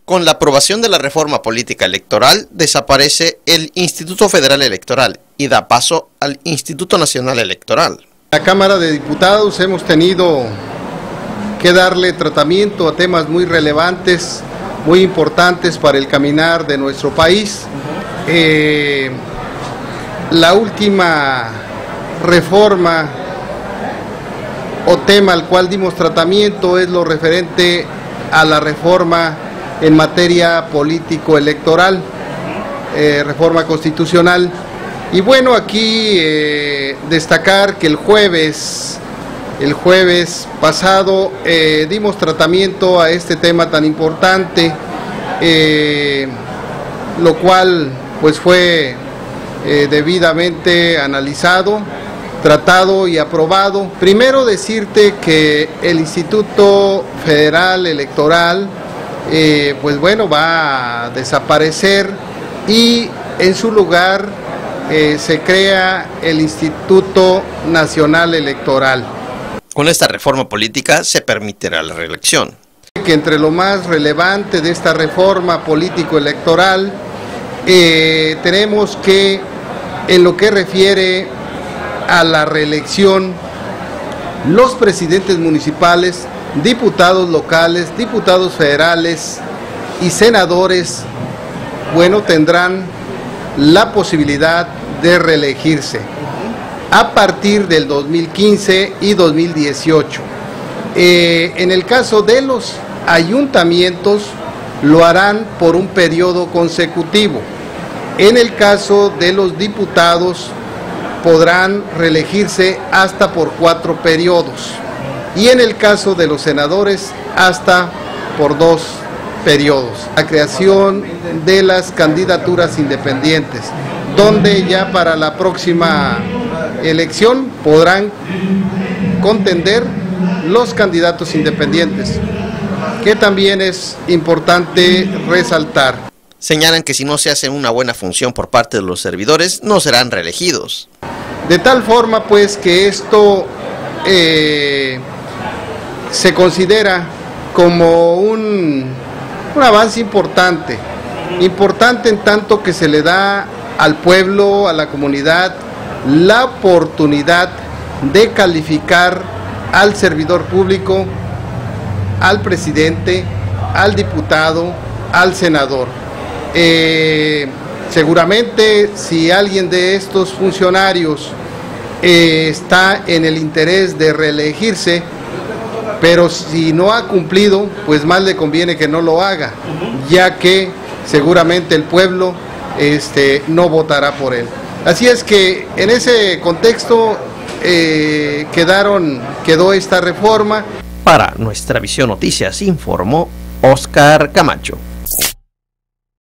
Con la aprobación de la reforma política electoral, desaparece el Instituto Federal Electoral y da paso al Instituto Nacional Electoral. En la Cámara de Diputados hemos tenido que darle tratamiento a temas muy relevantes, muy importantes para el caminar de nuestro país. La última reforma o tema al cual dimos tratamiento es lo referente a la reforma en materia político-electoral, reforma constitucional. Y bueno, aquí destacar que el jueves pasado dimos tratamiento a este tema tan importante, lo cual pues fue debidamente analizado, tratado y aprobado. Primero decirte que el Instituto Federal Electoral pues bueno, va a desaparecer y en su lugar se crea el Instituto Nacional Electoral. Con esta reforma política se permitirá la reelección. Que entre lo más relevante de esta reforma político-electoral tenemos que, en lo que refiere a la reelección, los presidentes municipales, diputados locales, diputados federales y senadores, bueno, tendrán la posibilidad de reelegirse a partir del 2015 y 2018. En el caso de los ayuntamientos, lo harán por un periodo consecutivo. En el caso de los diputados, podrán reelegirse hasta por 4 periodos. Y en el caso de los senadores, hasta por 2 periodos. La creación de las candidaturas independientes, donde ya para la próxima elección podrán contender los candidatos independientes, que también es importante resaltar. Señalan que si no se hace una buena función por parte de los servidores, no serán reelegidos. De tal forma pues que esto se considera como un avance importante en tanto que se le da al pueblo, a la comunidad, la oportunidad de calificar al servidor público, al presidente, al diputado, al senador. Seguramente si alguien de estos funcionarios está en el interés de reelegirse, pero si no ha cumplido, pues más le conviene que no lo haga, ya que seguramente el pueblo no votará por él. Así es que en ese contexto quedó esta reforma. Para Nuestra Visión Noticias informó Oscar Camacho.